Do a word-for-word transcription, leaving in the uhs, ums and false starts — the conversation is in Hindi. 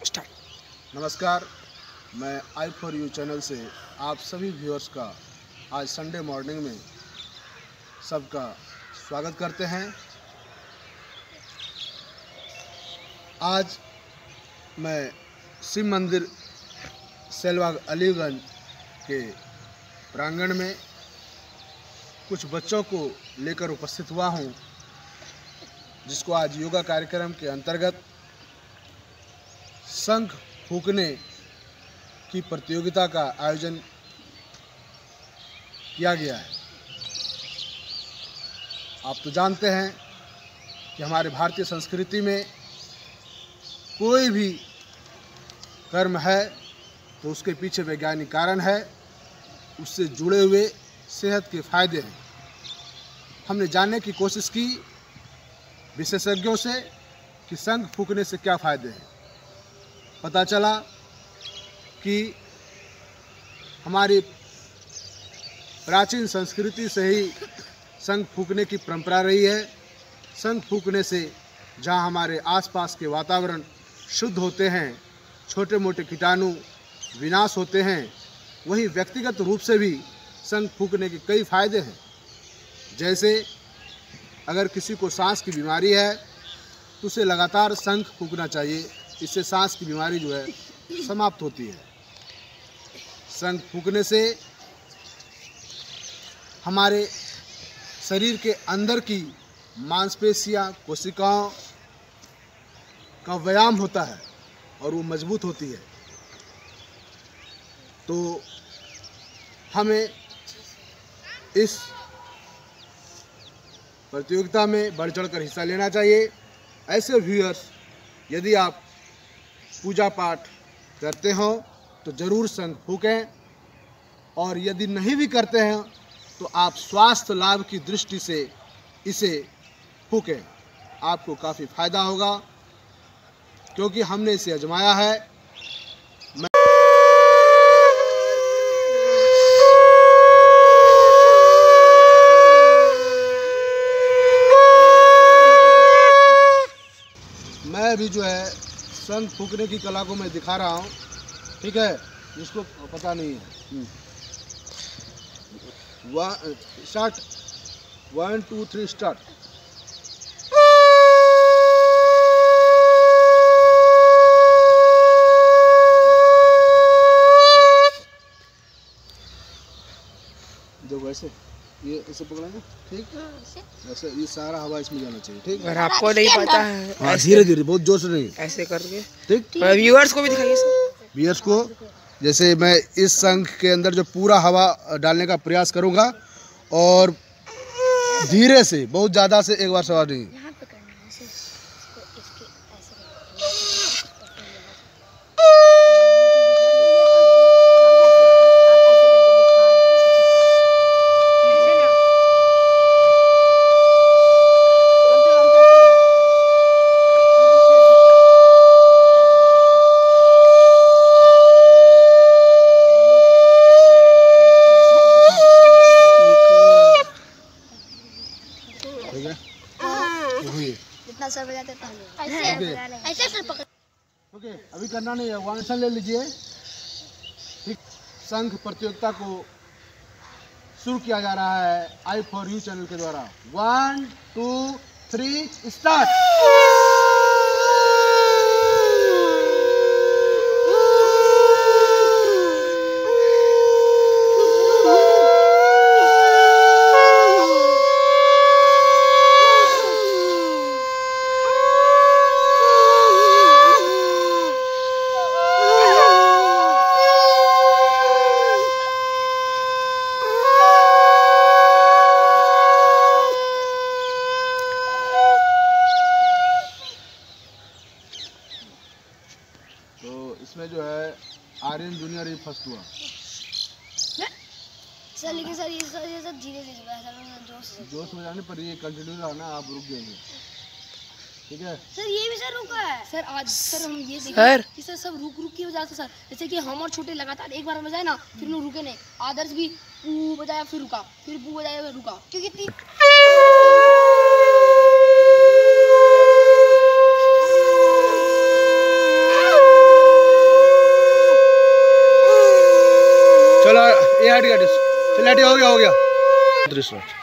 स्टार्ट। नमस्कार, मैं आई फॉर यू चैनल से आप सभी व्यूअर्स का आज संडे मॉर्निंग में सबका स्वागत करते हैं। आज मैं शिव मंदिर सेलबाग अलीगंज के प्रांगण में कुछ बच्चों को लेकर उपस्थित हुआ हूं, जिसको आज योगा कार्यक्रम के अंतर्गत शंख फूंकने की प्रतियोगिता का आयोजन किया गया है। आप तो जानते हैं कि हमारे भारतीय संस्कृति में कोई भी कर्म है तो उसके पीछे वैज्ञानिक कारण है, उससे जुड़े हुए सेहत के फायदे हैं। हमने जानने की कोशिश की विशेषज्ञों से कि शंख फूंकने से क्या फायदे हैं। पता चला कि हमारी प्राचीन संस्कृति से ही शंख फूंकने की परंपरा रही है। शंख फूंकने से जहाँ हमारे आसपास के वातावरण शुद्ध होते हैं, छोटे मोटे कीटाणु विनाश होते हैं, वहीं व्यक्तिगत रूप से भी शंख फूंकने के कई फायदे हैं। जैसे अगर किसी को सांस की बीमारी है तो उसे लगातार शंख फूंकना चाहिए, इससे सांस की बीमारी जो है समाप्त होती है। शंख फूंकने से हमारे शरीर के अंदर की मांसपेशियां, कोशिकाओं का व्यायाम होता है और वो मजबूत होती है। तो हमें इस प्रतियोगिता में बढ़ चढ़कर हिस्सा लेना चाहिए। ऐसे व्यूअर्स, यदि आप पूजा पाठ करते हो तो ज़रूर शंख फूंकें, और यदि नहीं भी करते हैं तो आप स्वास्थ्य लाभ की दृष्टि से इसे फूंकें। आपको काफ़ी फायदा होगा, क्योंकि हमने इसे आजमाया है। मैं मैं भी जो है शंख फूंकने की कला को मैं दिखा रहा हूँ, ठीक है, जिसको पता नहीं है। One start, one two three start. देखो ऐसे, ये ऐसे पकड़ेंगे, ठीक है, ऐसे ये सारा हवा इसमें जाना चाहिए, ठीक है। अगर आपको नहीं पता है, हाँ, धीरे धीरे, बहुत जोर से नहीं, ऐसे करके, ठीक। व्यूअर्स को भी दिखाइए सर। व्यूअर्स को, जैसे मैं इस शंख के अंदर जो पूरा हवा डालने का प्रयास करूंगा, और धीरे से, बहुत ज़्यादा से, एक बार सवार नहीं। जितना सर बजाते ऐसे ऐसे सर पकड़। ओके, अभी करना नहीं है, वन सन ले लीजिए, ठीक। शंख प्रतियोगिता को शुरू किया जा रहा है आई फॉर यू चैनल के द्वारा। One two three start. इसमें जो है आर्यन जूनियर ही फर्स्ट हुआ। सर लेकिन सर ये सर ये सब धीरे धीरे सर, जोश जोश में जाने पर ये कंटिन्यू रहना, आप रुक जाएंगे, ठीक है। सर ये भी सर रुका है सर। आज सर हम ये देखें सर कि सर सब रुक रुक की वजह से सर, जैसे कि हम और छोटे लगातार एक बार बजाए ना, फिर लोग रुके नहीं। आदर्श भी पू बजाया फिर रुका, फिर पू बजाया फिर रुका, क्योंकि लाइट का चल लाइट हो गया हो गया दृश्य